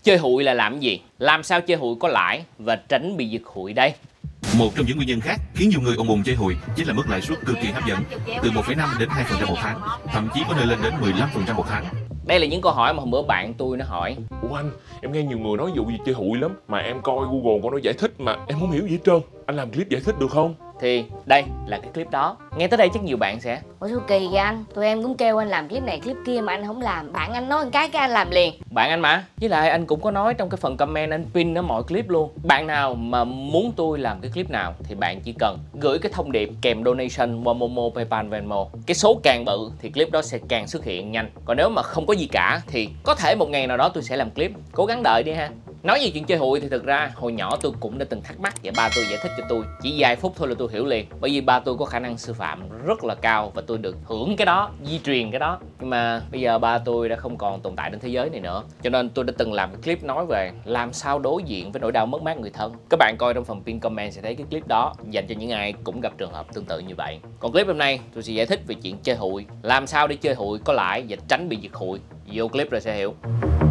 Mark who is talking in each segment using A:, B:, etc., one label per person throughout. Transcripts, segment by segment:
A: Chơi hụi là làm gì? Làm sao chơi hụi có lãi và tránh bị giật hụi đây?
B: Một trong những nguyên nhân khác khiến nhiều người ôm bùng chơi hụi chính là mức lãi suất cực kỳ hấp dẫn, từ 1,5 đến 2% một tháng, thậm chí có nơi lên đến 15% một tháng.
A: Đây là những câu hỏi mà hôm bữa bạn tôi nó hỏi.
C: Ủa anh, em nghe nhiều người nói vụ gì chơi hụi lắm, mà em coi Google có nó giải thích mà em không hiểu gì hết trơn. Anh làm clip giải thích được không?
A: Thì đây là cái clip đó. Nghe tới đây chắc nhiều bạn sẽ:
D: ủa sao kỳ vậy anh? Tụi em cũng kêu anh làm clip này clip kia mà anh không làm. Bạn anh nói một cái anh làm liền.
A: Bạn anh mà. Với lại anh cũng có nói trong cái phần comment anh pin ở mọi clip luôn. Bạn nào mà muốn tôi làm cái clip nào thì bạn chỉ cần gửi cái thông điệp kèm donation qua Momo, Paypal, Venmo. Cái số càng bự thì clip đó sẽ càng xuất hiện nhanh. Còn nếu mà không có gì cả thì có thể một ngày nào đó tôi sẽ làm clip. Cố gắng đợi đi ha. Nói về chuyện chơi hụi thì thực ra hồi nhỏ tôi cũng đã từng thắc mắc và ba tôi giải thích cho tôi. Chỉ vài phút thôi là tôi hiểu liền. Bởi vì ba tôi có khả năng sư phạm rất là cao và tôi được hưởng cái đó, di truyền cái đó. Nhưng mà bây giờ ba tôi đã không còn tồn tại trên thế giới này nữa. Cho nên tôi đã từng làm cái clip nói về làm sao đối diện với nỗi đau mất mát người thân. Các bạn coi trong phần pin comment sẽ thấy cái clip đó dành cho những ai cũng gặp trường hợp tương tự như vậy. Còn clip hôm nay tôi sẽ giải thích về chuyện chơi hụi. Làm sao để chơi hụi có lãi và tránh bị giật hụi. Vô clip rồi sẽ hiểu.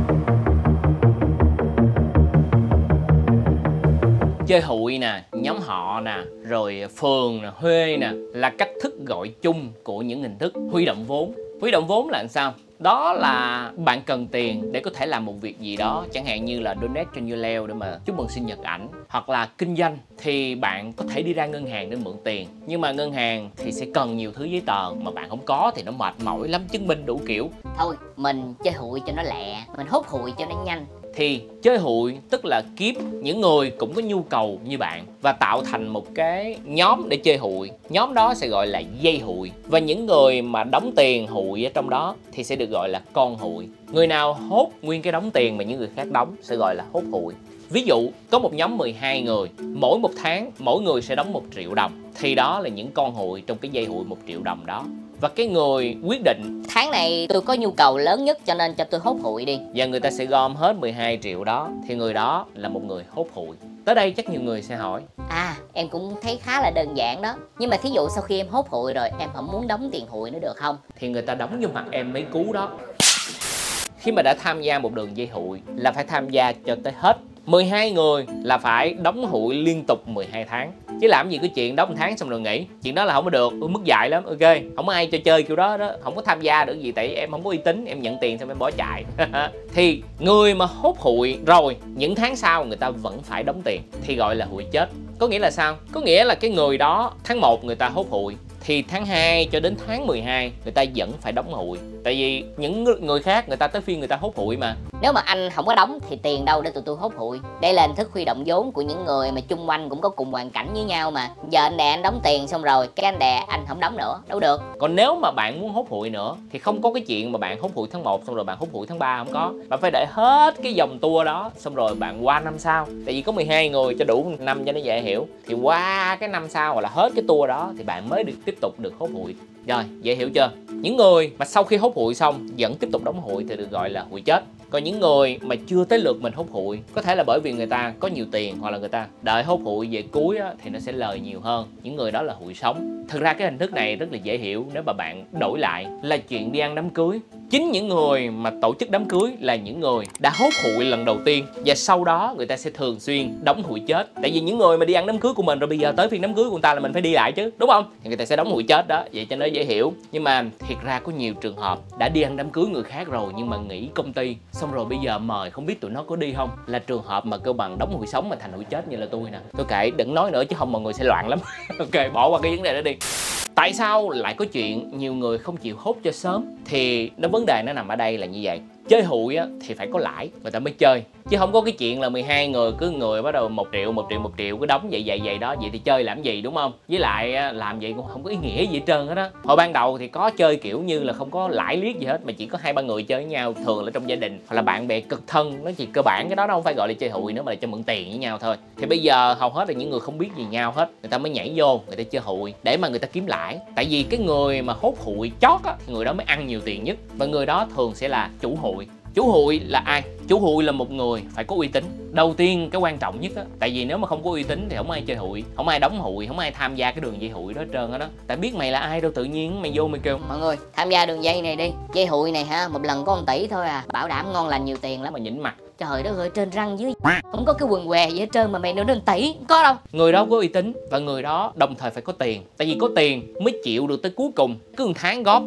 A: Chơi hụi nè, nhóm họ nè, rồi phường nè, thuê nè là cách thức gọi chung của những hình thức huy động vốn. Huy động vốn là làm sao? Đó là bạn cần tiền để có thể làm một việc gì đó, chẳng hạn như là donate cho Như Leo để mà chúc mừng sinh nhật ảnh. Hoặc là kinh doanh thì bạn có thể đi ra ngân hàng để mượn tiền. Nhưng mà ngân hàng thì sẽ cần nhiều thứ giấy tờ mà bạn không có thì nó mệt mỏi lắm, chứng minh đủ kiểu.
D: Thôi mình chơi hụi cho nó lẹ, mình hốt hụi cho nó nhanh.
A: Thì chơi hụi tức là kiếm những người cũng có nhu cầu như bạn và tạo thành một cái nhóm để chơi hụi. Nhóm đó sẽ gọi là dây hụi. Và những người mà đóng tiền hụi ở trong đó thì sẽ được gọi là con hụi. Người nào hốt nguyên cái đống tiền mà những người khác đóng sẽ gọi là hốt hụi. Ví dụ có một nhóm 12 người, mỗi một tháng mỗi người sẽ đóng 1 triệu đồng. Thì đó là những con hụi trong cái dây hụi 1 triệu đồng đó. Và cái người quyết định
D: tháng này tôi có nhu cầu lớn nhất cho nên cho tôi hốt hụi đi.
A: Và người ta sẽ gom hết 12 triệu đó thì người đó là một người hốt hụi. Tới đây chắc nhiều người sẽ hỏi:
D: à em cũng thấy khá là đơn giản đó. Nhưng mà thí dụ sau khi em hốt hụi rồi em không muốn đóng tiền hụi nữa được không?
A: Thì người ta đóng vô mặt em mấy cú đó. Khi mà đã tham gia một đường dây hụi là phải tham gia cho tới hết. 12 người là phải đóng hụi liên tục 12 tháng. Chứ làm gì cái chuyện đóng 1 tháng xong rồi nghỉ. Chuyện đó là không có được, mức dại lắm, ok. Không có ai cho chơi kiểu đó, không có tham gia được gì. Tại em không có uy tín, em nhận tiền xong em bỏ chạy. Thì người mà hốt hụi rồi những tháng sau người ta vẫn phải đóng tiền thì gọi là hụi chết. Có nghĩa là sao? Có nghĩa là cái người đó tháng 1 người ta hốt hụi thì tháng 2 cho đến tháng 12 người ta vẫn phải đóng hụi. Tại vì những người khác người ta tới phiên người ta hốt hụi mà.
D: Nếu mà anh không có đóng thì tiền đâu để tụi tôi hốt hụi. Đây là hình thức huy động vốn của những người mà chung quanh cũng có cùng hoàn cảnh với nhau mà. Giờ anh đè anh đóng tiền xong rồi cái anh đè anh không đóng nữa, đâu được.
A: Còn nếu mà bạn muốn hốt hụi nữa thì không có cái chuyện mà bạn hốt hụi tháng 1 xong rồi bạn hốt hụi tháng 3, không có. Bạn phải đợi hết cái vòng tour đó xong rồi bạn qua năm sau. Tại vì có 12 người cho đủ năm cho nó dễ hiểu. Thì qua cái năm sau hoặc là hết cái tour đó thì bạn mới được tiếp tục được hốt hụi. Rồi, dễ hiểu chưa? Những người mà sau khi hốt hụi xong vẫn tiếp tục đóng hụi thì được gọi là hụi chết. Còn những người mà chưa tới lượt mình hốt hụi, có thể là bởi vì người ta có nhiều tiền hoặc là người ta đợi hốt hụi về cuối á, thì nó sẽ lời nhiều hơn. Những người đó là hụi sống. Thực ra cái hình thức này rất là dễ hiểu nếu mà bạn đổi lại là chuyện đi ăn đám cưới. Chính những người mà tổ chức đám cưới là những người đã hốt hụi lần đầu tiên và sau đó người ta sẽ thường xuyên đóng hụi chết. Tại vì những người mà đi ăn đám cưới của mình rồi bây giờ tới phiên đám cưới của người ta là mình phải đi lại chứ, đúng không? Thì người ta sẽ đóng hụi chết đó, vậy cho nó dễ hiểu. Nhưng mà thiệt ra có nhiều trường hợp đã đi ăn đám cưới người khác rồi nhưng mà nghỉ công ty xong rồi bây giờ mời không biết tụi nó có đi không, là trường hợp mà kêu bằng đóng hụi sống mà thành hụi chết như là tôi nè. Tôi kệ đừng nói nữa chứ không mọi người sẽ loạn lắm. Ok, bỏ qua cái vấn đề đó đi. Tại sao lại có chuyện nhiều người không chịu hốt cho sớm? Thì vấn đề nó nằm ở đây là như vậy. Chơi hụi á, thì phải có lãi người ta mới chơi. Chứ không có cái chuyện là 12 người cứ người bắt đầu 1 triệu cứ đóng vậy đó. Vậy thì chơi làm gì, đúng không? Với lại làm vậy cũng không có ý nghĩa gì hết trơn hết á. Hồi ban đầu thì có chơi kiểu như là không có lãi liếc gì hết, mà chỉ có 2-3 người chơi với nhau, thường là trong gia đình hoặc là bạn bè cực thân. Nó chỉ cơ bản cái đó nó không phải gọi là chơi hụi nữa mà là cho mượn tiền với nhau thôi. Thì bây giờ hầu hết là những người không biết gì nhau hết, người ta mới nhảy vô người ta chơi hụi để mà người ta kiếm lãi. Tại vì cái người mà hốt hụi chót á, người đó mới ăn nhiều tiền nhất và người đó thường sẽ là chủ hụi. Chủ hụi là ai? Chủ hụi là một người phải có uy tín. Đầu tiên cái quan trọng nhất á, tại vì nếu mà không có uy tín thì không ai chơi hụi, không ai đóng hụi, không ai tham gia cái đường dây hụi đó hết trơn á đó. Tại biết mày là ai đâu tự nhiên mày vô mày kêu
D: mọi người tham gia đường dây này đi. Dây hụi này ha, một lần có 1 tỷ thôi à, bảo đảm ngon lành nhiều tiền lắm.
A: Mà nhịn mặt
D: Trời đất ơi, trên răng dưới không có cái quần què gì hết trơn mà mày nữa nên tỷ có đâu.
A: Người đó có uy tín và người đó đồng thời phải có tiền. Tại vì có tiền mới chịu được tới cuối cùng. Cứ một tháng góp,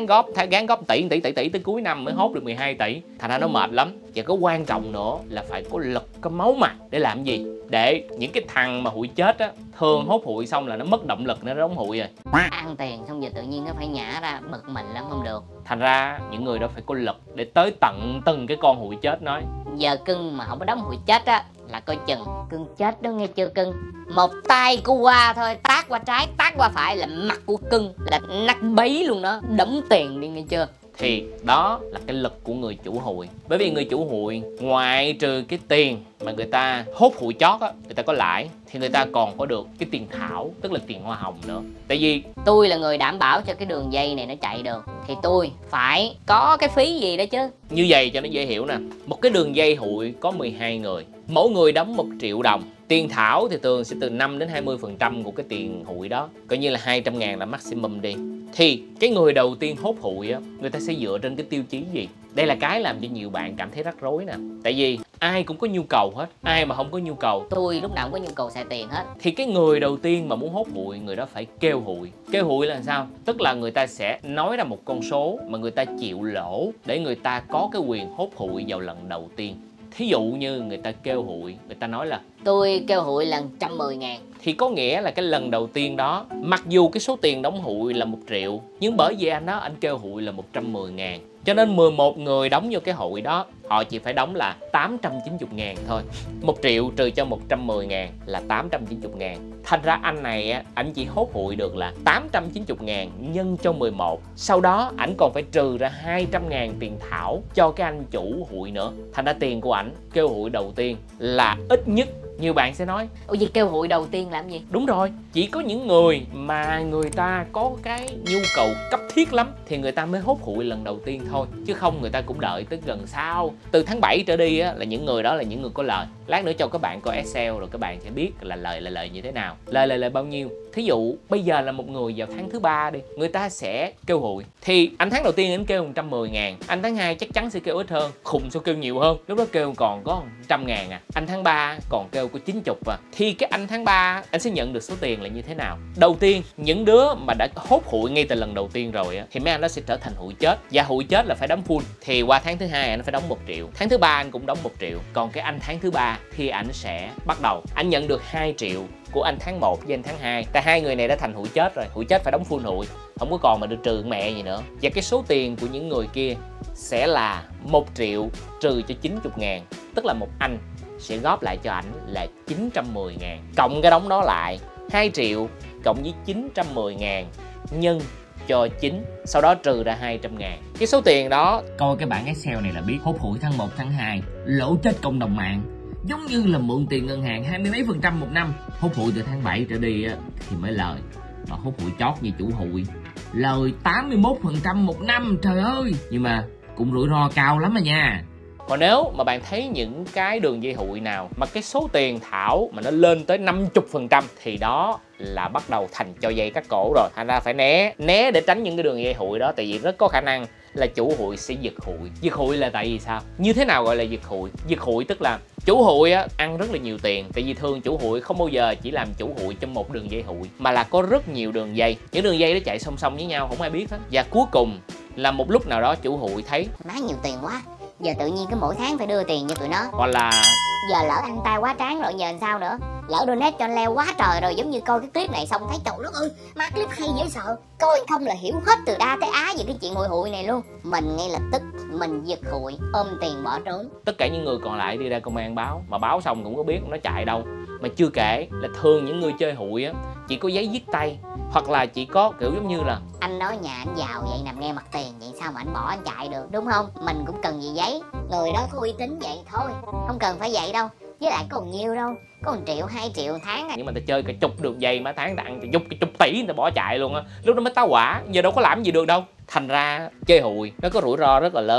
A: gán góp tỷ tới cuối năm mới hốt được 12 tỷ. Thành ra nó mệt lắm. Và có quan trọng nữa là phải có lực, có máu mặt để làm gì? Để những cái thằng mà hụi chết á, thường hốt hụi xong là nó mất động lực, nó đóng hụi rồi.
D: Ăn tiền xong giờ tự nhiên nó phải nhả ra, bực mình lắm không được.
A: Thành ra những người đó phải có lực để tới tận từng cái con hụi chết nói.
D: Giờ cưng mà không có đóng hụi chết á là coi chừng cưng chết đó nghe chưa cưng. Một tay của qua thôi, tát qua trái tát qua phải là mặt của cưng là nát bấy luôn đó, đóng tiền đi nghe chưa.
A: Thì đó là cái lực của người chủ hụi. Bởi vì người chủ hụi ngoại trừ cái tiền mà người ta hốt hụi chót á, người ta có lãi, thì người ta còn có được cái tiền thảo, tức là tiền hoa hồng nữa. Tại vì
D: tôi là người đảm bảo cho cái đường dây này nó chạy được thì tôi phải có cái phí gì đó chứ.
A: như vậy cho nó dễ hiểu nè, một cái đường dây hụi có 12 người, mỗi người đóng 1 triệu đồng. Tiền thảo thì thường sẽ từ 5 đến 20% của cái tiền hụi đó, coi như là 200.000 là maximum đi. Thì cái người đầu tiên hốt hụi á, người ta sẽ dựa trên cái tiêu chí gì? Đây là cái làm cho nhiều bạn cảm thấy rắc rối nè. Tại vì ai cũng có nhu cầu hết, ai mà không có nhu cầu.
D: Tôi lúc nào cũng có nhu cầu xài tiền hết.
A: Thì cái người đầu tiên mà muốn hốt hụi, người đó phải kêu hụi. Kêu hụi là sao? Tức là người ta sẽ nói ra một con số mà người ta chịu lỗ để người ta có cái quyền hốt hụi vào lần đầu tiên. Thí dụ như người ta kêu hụi, người ta nói là
D: tôi kêu hụi là 110.000.
A: Thì có nghĩa là cái lần đầu tiên đó, mặc dù cái số tiền đóng hụi là 1 triệu, nhưng bởi vì anh đó anh kêu hụi là 110.000, cho nên 11 người đóng vô cái hụi đó, họ chỉ phải đóng là 890.000 thôi. 1 triệu trừ cho 110.000 là 890.000. Thành ra anh này á, anh chỉ hốt hụi được là 890.000 nhân cho 11. Sau đó ảnh còn phải trừ ra 200.000 tiền thảo cho cái anh chủ hụi nữa. Thành ra tiền của ảnh kêu hụi đầu tiên là ít nhất. Nhiều bạn sẽ nói
D: Ủa gì kêu hụi đầu tiên làm gì?
A: đúng rồi, chỉ có những người mà người ta có cái nhu cầu cấp thiết lắm thì người ta mới hốt hụi lần đầu tiên thôi, chứ không người ta cũng đợi tới gần sau. Từ tháng 7 trở đi á, là những người đó là những người có lời. Lát nữa cho các bạn coi Excel rồi các bạn sẽ biết là lời như thế nào, lời bao nhiêu. Thí dụ bây giờ là một người vào tháng thứ 3 đi, người ta sẽ kêu hụi. Thì anh tháng đầu tiên anh kêu 110.000, anh tháng 2 chắc chắn sẽ kêu ít hơn, khùng sẽ kêu nhiều hơn, lúc đó kêu còn có 100.000 à. Anh tháng 3 còn kêu có 90 à. Thì cái anh tháng 3 anh sẽ nhận được số tiền là như thế nào? Đầu tiên, những đứa mà đã hốt hụi ngay từ lần đầu tiên rồi á, thì mấy anh đó sẽ trở thành hụi chết. Và hụi chết là phải đóng full. Thì qua tháng thứ 2 anh phải đóng 1 triệu. Tháng thứ 3 anh cũng đóng 1 triệu. Còn cái anh tháng thứ 3 thì anh sẽ bắt đầu anh nhận được 2 triệu của anh tháng 1 với anh tháng 2. Tại hai người này đã thành hụi chết rồi. Hụi chết phải đóng full hụi, không có còn mà được trừ mẹ gì nữa. Và cái số tiền của những người kia sẽ là 1 triệu trừ cho 90.000, tức là một anh sẽ góp lại cho ảnh là 910.000. Cộng cái đống đó lại 2 triệu cộng với 910.000 nhân cho 9, sau đó trừ ra 200.000. Cái số tiền đó, coi cái bảng Excel này là biết. Hốt hụi tháng 1, tháng 2 lỗ chết cộng đồng mạng, giống như là mượn tiền ngân hàng 20 mấy % một năm. Hốt hụi từ tháng 7 trở đi á, thì mới lời. Mà hốt hụi chót như chủ hụi lời 81% một năm, trời ơi. Nhưng mà cũng rủi ro cao lắm mà nha. Còn nếu mà bạn thấy những cái đường dây hụi nào mà cái số tiền thảo mà nó lên tới 50% thì đó là bắt đầu thành cho dây cắt cổ rồi. Thành ra phải né để tránh những cái đường dây hụi đó. Tại vì rất có khả năng là chủ hụi sẽ giật hụi. Giật hụi là tại vì sao? Như thế nào gọi là giật hụi? Giật hụi tức là chủ hụi á, ăn rất là nhiều tiền. Tại vì thường chủ hụi không bao giờ chỉ làm chủ hụi trong một đường dây hụi, mà là có rất nhiều đường dây. Những đường dây đó chạy song song với nhau, không ai biết hết. Và cuối cùng là một lúc nào đó chủ hụi thấy
D: Má nhiều tiền quá, giờ tự nhiên cái mỗi tháng phải đưa tiền cho tụi nó.
A: hoặc là
D: Giờ lỡ ăn tay quá tráng rồi giờ làm sao nữa? Lỡ donate cho leo quá trời rồi, giống như coi cái clip này xong thấy trời đất ơi, má clip hay dễ sợ. Coi không là hiểu hết từ A tới Á về cái chuyện hụi hụi này luôn. Mình ngay lập tức mình giật hụi, ôm tiền bỏ trốn.
A: tất cả những người còn lại đi ra công an báo, mà báo xong cũng có biết nó chạy đâu. Mà chưa kể là thường những người chơi hụi á, chỉ có giấy viết tay, hoặc là chỉ có kiểu giống như là
D: Anh nói nhà anh giàu vậy nằm nghe mặt tiền vậy sao mà anh bỏ anh chạy được, đúng không? Mình cũng cần gì giấy. Người đó có uy tín vậy thôi, không cần phải vậy đâu. Với lại còn nhiều đâu, có 1 triệu 2 triệu tháng.
A: nhưng mà ta chơi cả chục đường dây mà tháng ta ăn cả chục tỷ người ta bỏ chạy luôn á, lúc đó mới tá hỏa. Giờ đâu có làm gì được đâu. Thành ra chơi hụi nó có rủi ro rất là lớn.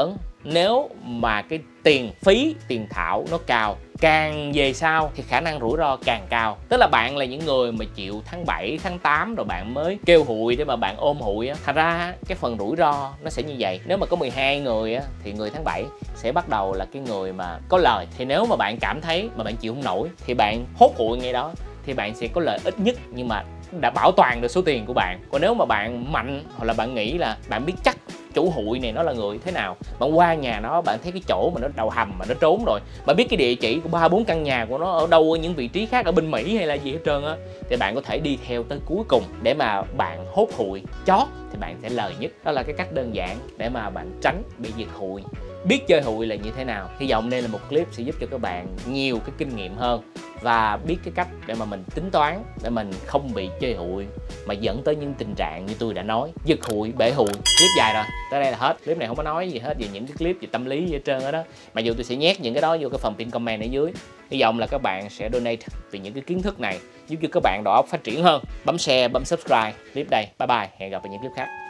A: nếu mà cái tiền phí, tiền thảo nó cao, càng về sau thì khả năng rủi ro càng cao. Tức là bạn là những người mà chịu tháng 7, tháng 8 rồi bạn mới kêu hụi để mà bạn ôm hụi á. Thành ra cái phần rủi ro nó sẽ như vậy. Nếu mà có 12 người á thì người tháng 7 sẽ bắt đầu là cái người mà có lời. Thì nếu mà bạn cảm thấy mà bạn chịu không nổi thì bạn hốt hụi ngay đó, thì bạn sẽ có lợi ít nhất nhưng mà đã bảo toàn được số tiền của bạn. Còn nếu mà bạn mạnh hoặc là bạn nghĩ là bạn biết chắc chủ hụi này nó là người thế nào, bạn qua nhà nó, bạn thấy cái chỗ mà nó đầu hầm mà nó trốn rồi, bạn biết cái địa chỉ của 3-4 căn nhà của nó ở đâu, ở những vị trí khác ở bên Mỹ hay là gì hết trơn á, thì bạn có thể đi theo tới cuối cùng để mà bạn hốt hụi chót thì bạn sẽ lời nhất. Đó là cái cách đơn giản để mà bạn tránh bị giật hụi. Biết chơi hụi là như thế nào, hy vọng đây là một clip sẽ giúp cho các bạn nhiều cái kinh nghiệm hơn và biết cái cách để mà mình tính toán để mình không bị chơi hụi mà dẫn tới những tình trạng như tôi đã nói, giật hụi, bể hụi. Clip dài rồi, tới đây là hết. Clip này không có nói gì hết về những cái clip về tâm lý gì hết trơn đó. Mặc dù tôi sẽ nhét những cái đó vô cái phần pin comment ở dưới. Hy vọng là các bạn sẽ donate vì những cái kiến thức này giúp cho các bạn đầu óc phát triển hơn. Bấm share, bấm subscribe clip đây. Bye bye, hẹn gặp ở những clip khác.